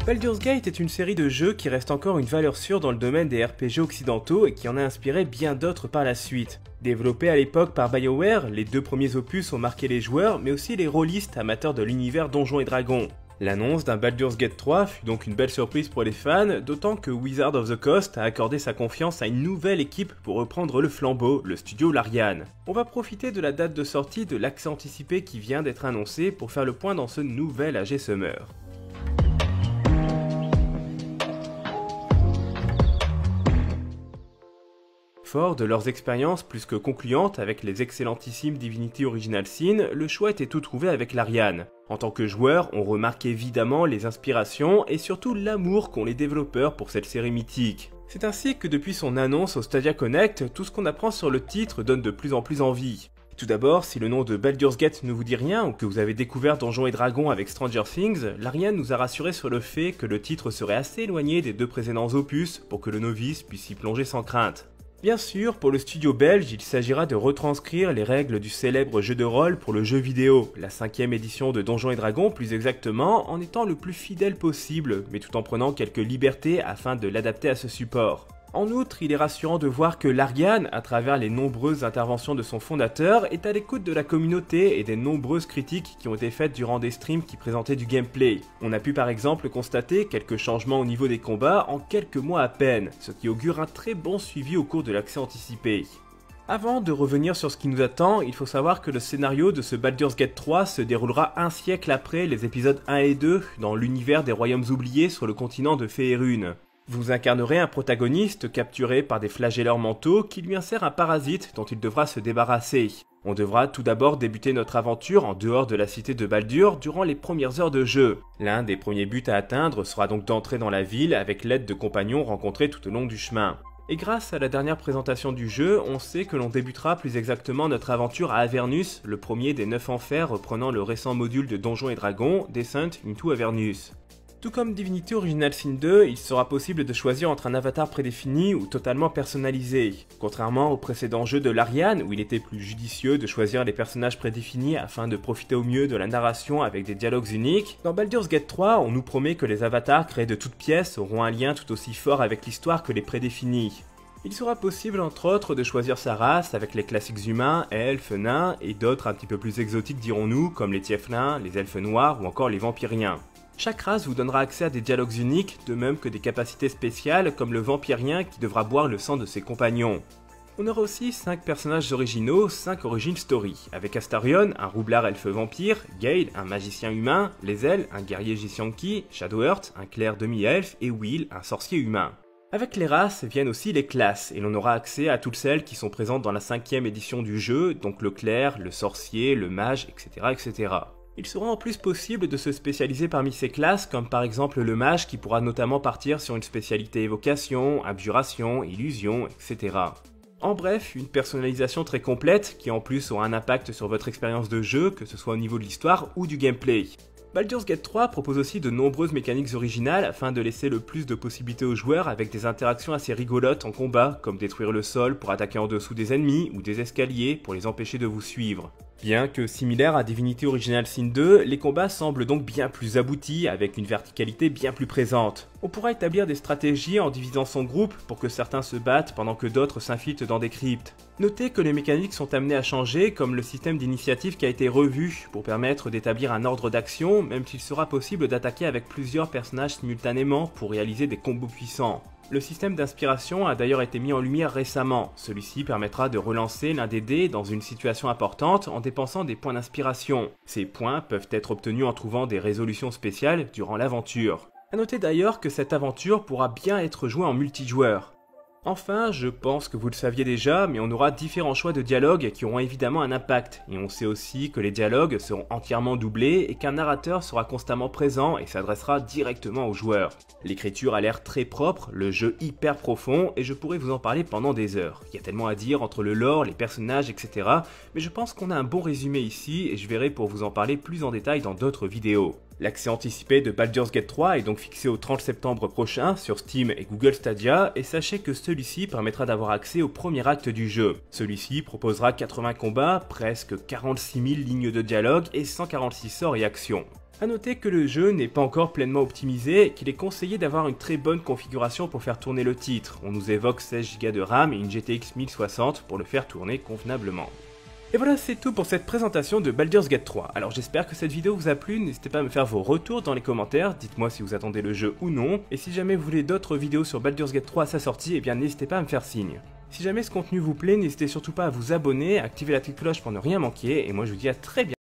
Baldur's Gate est une série de jeux qui reste encore une valeur sûre dans le domaine des RPG occidentaux et qui en a inspiré bien d'autres par la suite. Développé à l'époque par BioWare, les deux premiers opus ont marqué les joueurs, mais aussi les rôlistes amateurs de l'univers Donjons et Dragons. L'annonce d'un Baldur's Gate 3 fut donc une belle surprise pour les fans, d'autant que Wizards of the Coast a accordé sa confiance à une nouvelle équipe pour reprendre le flambeau, le studio Larian. On va profiter de la date de sortie de l'accès anticipé qui vient d'être annoncé pour faire le point dans ce nouvel AG Summer. Fort de leurs expériences plus que concluantes avec les excellentissimes Divinity Original Sin, le choix était tout trouvé avec Larian. En tant que joueur, on remarque évidemment les inspirations et surtout l'amour qu'ont les développeurs pour cette série mythique. C'est ainsi que depuis son annonce au Stadia Connect, tout ce qu'on apprend sur le titre donne de plus en plus envie. Tout d'abord, si le nom de Baldur's Gate ne vous dit rien ou que vous avez découvert Donjons et Dragons avec Stranger Things, Larian nous a rassuré sur le fait que le titre serait assez éloigné des deux précédents opus pour que le novice puisse y plonger sans crainte. Bien sûr, pour le studio belge, il s'agira de retranscrire les règles du célèbre jeu de rôle pour le jeu vidéo, la 5e édition de Donjons et Dragons plus exactement, en étant le plus fidèle possible, mais tout en prenant quelques libertés afin de l'adapter à ce support. En outre, il est rassurant de voir que Larian, à travers les nombreuses interventions de son fondateur, est à l'écoute de la communauté et des nombreuses critiques qui ont été faites durant des streams qui présentaient du gameplay. On a pu par exemple constater quelques changements au niveau des combats en quelques mois à peine, ce qui augure un très bon suivi au cours de l'accès anticipé. Avant de revenir sur ce qui nous attend, il faut savoir que le scénario de ce Baldur's Gate 3 se déroulera un siècle après les épisodes 1 et 2 dans l'univers des royaumes oubliés sur le continent de Féérune. Vous incarnerez un protagoniste capturé par des flagelleurs mentaux qui lui insèrent un parasite dont il devra se débarrasser. On devra tout d'abord débuter notre aventure en dehors de la cité de Baldur durant les premières heures de jeu. L'un des premiers buts à atteindre sera donc d'entrer dans la ville avec l'aide de compagnons rencontrés tout au long du chemin. Et grâce à la dernière présentation du jeu, on sait que l'on débutera plus exactement notre aventure à Avernus, le premier des 9 enfers reprenant le récent module de Donjons et Dragons, Descent into Avernus. Tout comme Divinity Original Sin 2, il sera possible de choisir entre un avatar prédéfini ou totalement personnalisé. Contrairement au précédent jeu de Larian, où il était plus judicieux de choisir les personnages prédéfinis afin de profiter au mieux de la narration avec des dialogues uniques, dans Baldur's Gate 3, on nous promet que les avatars créés de toutes pièces auront un lien tout aussi fort avec l'histoire que les prédéfinis. Il sera possible entre autres de choisir sa race avec les classiques humains, elfes, nains et d'autres un petit peu plus exotiques dirons-nous comme les tieflins, les elfes noirs ou encore les vampiriens. Chaque race vous donnera accès à des dialogues uniques, de même que des capacités spéciales comme le vampirien qui devra boire le sang de ses compagnons. On aura aussi 5 personnages originaux, 5 origin story, avec Astarion, un roublard elfe vampire, Gale, un magicien humain, Lae'zel, un guerrier Githyanki, Shadowheart, un clerc demi-elfe et Will, un sorcier humain. Avec les races viennent aussi les classes, et l'on aura accès à toutes celles qui sont présentes dans la 5e édition du jeu, donc le clerc, le sorcier, le mage, etc. etc. Il sera en plus possible de se spécialiser parmi ces classes, comme par exemple le mage qui pourra notamment partir sur une spécialité évocation, abjuration, illusion, etc. En bref, une personnalisation très complète qui en plus aura un impact sur votre expérience de jeu, que ce soit au niveau de l'histoire ou du gameplay. Baldur's Gate 3 propose aussi de nombreuses mécaniques originales afin de laisser le plus de possibilités aux joueurs avec des interactions assez rigolotes en combat, comme détruire le sol pour attaquer en dessous des ennemis ou des escaliers pour les empêcher de vous suivre. Bien que similaire à Divinity Original Sin 2, les combats semblent donc bien plus aboutis avec une verticalité bien plus présente. On pourra établir des stratégies en divisant son groupe pour que certains se battent pendant que d'autres s'infiltrent dans des cryptes. Notez que les mécaniques sont amenées à changer comme le système d'initiative qui a été revu pour permettre d'établir un ordre d'action même s'il sera possible d'attaquer avec plusieurs personnages simultanément pour réaliser des combos puissants. Le système d'inspiration a d'ailleurs été mis en lumière récemment. Celui-ci permettra de relancer l'un des dés dans une situation importante en dépensant des points d'inspiration. Ces points peuvent être obtenus en trouvant des résolutions spéciales durant l'aventure. A noter d'ailleurs que cette aventure pourra bien être jouée en multijoueur. Enfin, je pense que vous le saviez déjà, mais on aura différents choix de dialogues qui auront évidemment un impact. Et on sait aussi que les dialogues seront entièrement doublés et qu'un narrateur sera constamment présent et s'adressera directement aux joueurs. L'écriture a l'air très propre, le jeu hyper profond, et je pourrais vous en parler pendant des heures. Il y a tellement à dire entre le lore, les personnages, etc. Mais je pense qu'on a un bon résumé ici et je verrai pour vous en parler plus en détail dans d'autres vidéos. L'accès anticipé de Baldur's Gate 3 est donc fixé au 30 septembre prochain sur Steam et Google Stadia, et sachez que celui-ci permettra d'avoir accès au premier acte du jeu. Celui-ci proposera 80 combats, presque 46 000 lignes de dialogue et 146 sorts et actions. A noter que le jeu n'est pas encore pleinement optimisé et qu'il est conseillé d'avoir une très bonne configuration pour faire tourner le titre. On nous évoque 16Go de RAM et une GTX 1060 pour le faire tourner convenablement. Et voilà, c'est tout pour cette présentation de Baldur's Gate 3. Alors j'espère que cette vidéo vous a plu, n'hésitez pas à me faire vos retours dans les commentaires, dites-moi si vous attendez le jeu ou non, et si jamais vous voulez d'autres vidéos sur Baldur's Gate 3 à sa sortie, eh bien n'hésitez pas à me faire signe. Si jamais ce contenu vous plaît, n'hésitez surtout pas à vous abonner, à activer la petite cloche pour ne rien manquer, et moi je vous dis à très bientôt.